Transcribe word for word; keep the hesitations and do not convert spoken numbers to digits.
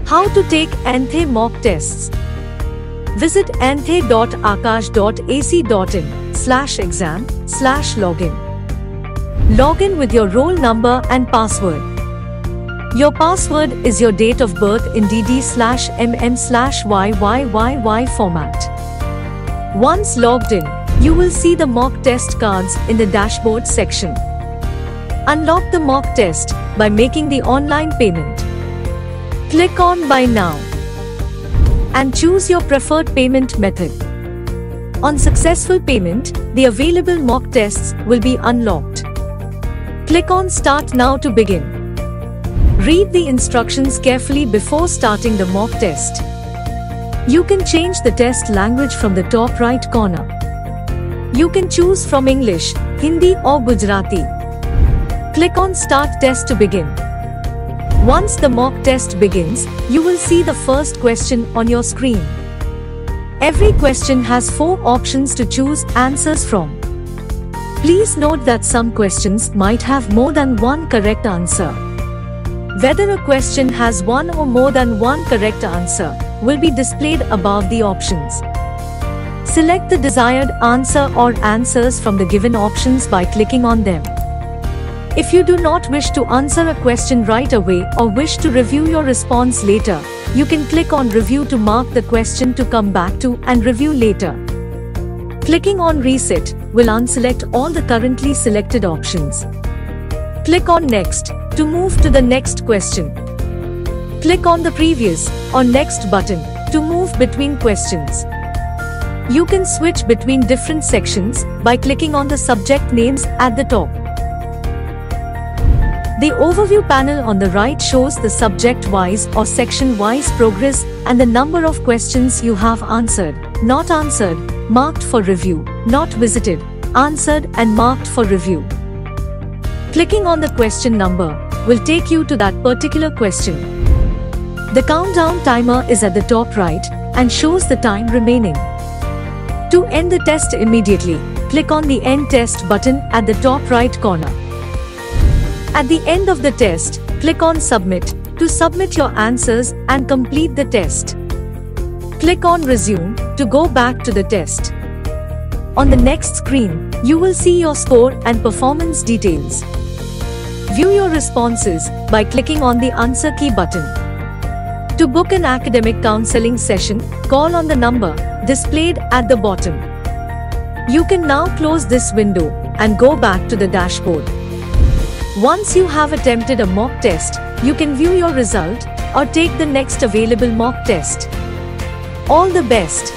How to take Anthe mock tests. Visit anthe dot aakash dot a c dot in slash exam slash login. Login with your roll number and password. Your password is your date of birth in D D slash M M slash Y Y Y Y format. Once logged in, you will see the mock test cards in the dashboard section. Unlock the mock test by making the online payment. Click on Buy Now and choose your preferred payment method. On successful payment, the available mock tests will be unlocked. Click on Start Now to begin. Read the instructions carefully before starting the mock test. You can change the test language from the top right corner. You can choose from English, Hindi or Gujarati. Click on Start Test to begin. Once the mock test begins, you will see the first question on your screen. Every question has four options to choose answers from. Please note that some questions might have more than one correct answer. Whether a question has one or more than one correct answer will be displayed above the options. Select the desired answer or answers from the given options by clicking on them. If you do not wish to answer a question right away or wish to review your response later, you can click on Review to mark the question to come back to and review later. Clicking on Reset will unselect all the currently selected options. Click on Next to move to the next question. Click on the Previous or Next button to move between questions. You can switch between different sections by clicking on the subject names at the top. The overview panel on the right shows the subject-wise or section-wise progress and the number of questions you have answered, not answered, marked for review, not visited, answered and marked for review. Clicking on the question number will take you to that particular question. The countdown timer is at the top right and shows the time remaining. To end the test immediately, click on the End Test button at the top right corner. At the end of the test, click on Submit to submit your answers and complete the test. Click on Resume to go back to the test. On the next screen, you will see your score and performance details. View your responses by clicking on the Answer Key button. To book an academic counseling session, call on the number displayed at the bottom. You can now close this window and go back to the dashboard. Once you have attempted a mock test, you can view your result or take the next available mock test. All the best!